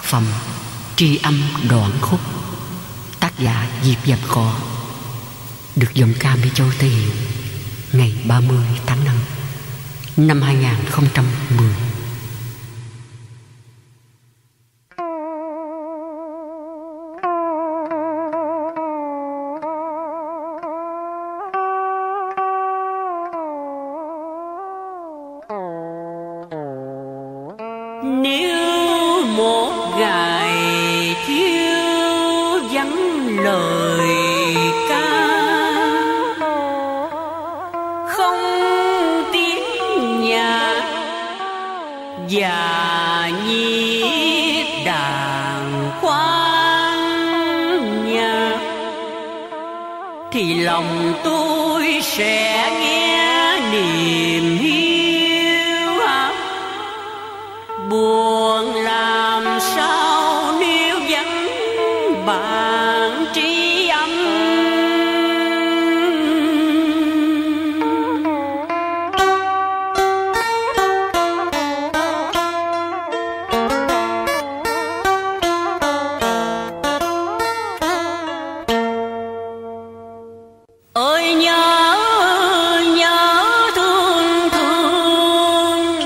phẩm Tri âm đoạn khúc, tác giả Diệp Dập Cỏ, được giọng ca Mỹ Châu thể hiện ngày 30 tháng 5 năm 2010. Nếu một ngày thiếu vắng lời ca, không tiếng nhạc và nhiếp đàn khoan nhạc, thì lòng tôi sẽ nghe niềm hiu hắt. Buồn làm sao nếu vắng bạn tri âm. Ơi nhớ thương thương,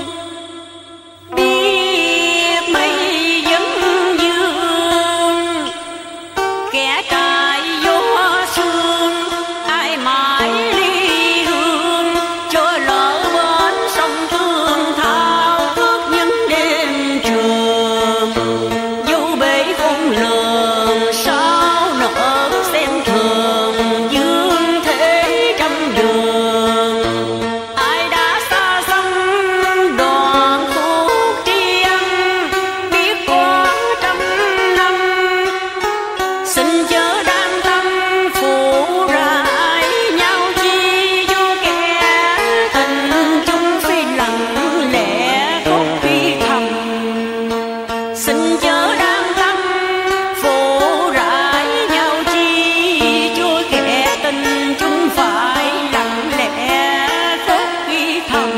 biết mây vấn dương, kẻ cài gió sương, ai mãi ly hương, cho lỡ bên sông Tương thao thức những đêm trường. Dấu bể không lường sao nở sen thường, dương thế trăm đường. Ai đã xa xăm đoạn khúc tri âm, biết có trăm năm, xin chớ đam tâm phụ rải nhau chi vô kẻ tình chung phi lặng lẽ khóc phi thầm. Xin chớ đam tâm phụ rải nhau chi cho kẻ tình chung phải lặng lẽ khóc phi thầm.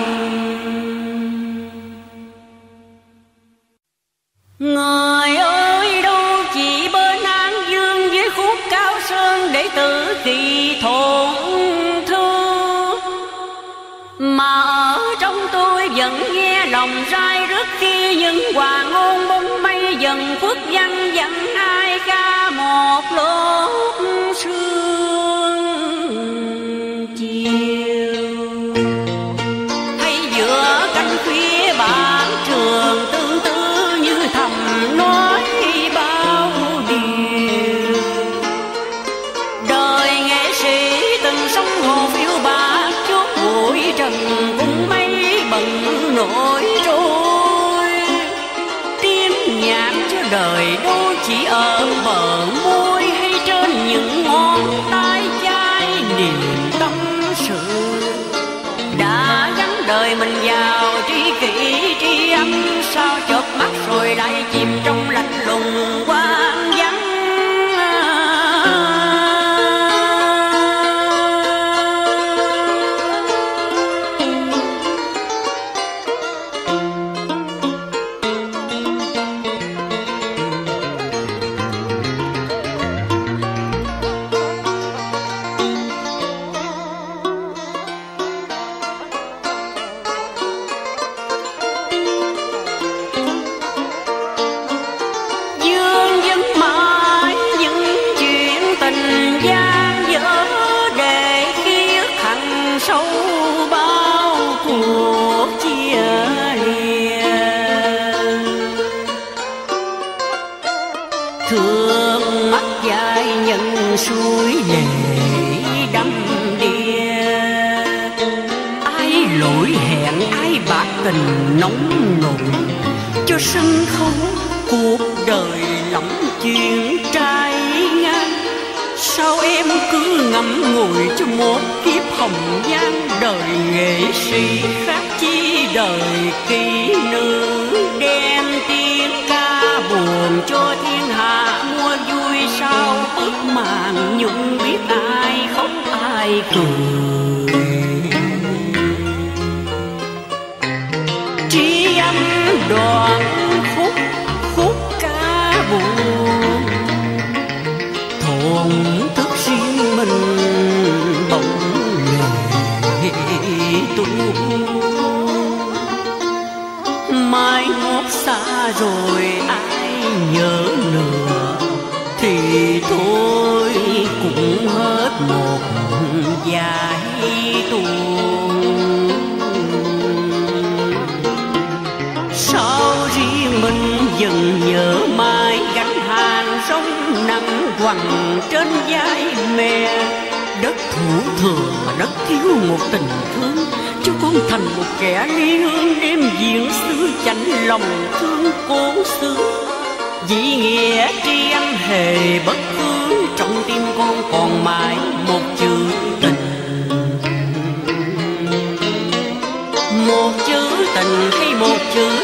Người ơi đâu chỉ bên An Dương với khúc Cao Sơn để tự kỳ thổn thương, mà ở trong tôi vẫn nghe lòng rai rứt khi những hoàng ngôn bóng mây dần khuất văng vẳng ai ca một lúc sương chiều. Hay giữa cánh khuya bản trường tương tư như thầm nói bao điều. Đời nghệ sĩ từng sống hồ phiêu bạt chuốt bụi trần cùng mây bận nổi trôi. Tiếng nhạc cho đời đâu chỉ ở bờ môi hay trên những ngón tay chai niềm tâm sự. Đã gắn đời mình vào tri kỷ tri âm, sao chợp mắt rồi lại chìm trong lạnh lùng quang vắng. Dương vẫn mãi những chuyện tình gian dở, để khi ức hằn sâu bao cuộc chia lìa. Thương mắt dài nhận suối lệ đắm đìa. Ai lỗi hẹn ai bạc tình nóng nổi, cho sân khấu cuộc đời lắm chuyện trai ngang. Sao em cứ ngậm ngùi cho một kiếp hồng nhan. Đời nghệ sĩ khác chi đời kỹ nữ, đem tiếng ca buồn cho thiên hạ mua vui. Sao bức màn nhung biết ai khóc ai cười. Tri âm đoạn khúc ca mai ngót xa rồi ai nhớ nữa, thì thôi cũng hết một vài tuồng. Sao riêng mình dần nhớ mãi gánh hàng sông nặng quằn trên vai mẹ. Đất thủ thừa mà đất thiếu một tình thương, cho con thành một kẻ ly hương đêm diễn xưa chạnh lòng thương cố xứ. Vì nghĩa tri âm hề bất cứ, trong tim con còn mãi một chữ tình. Một chữ tình hay một chữ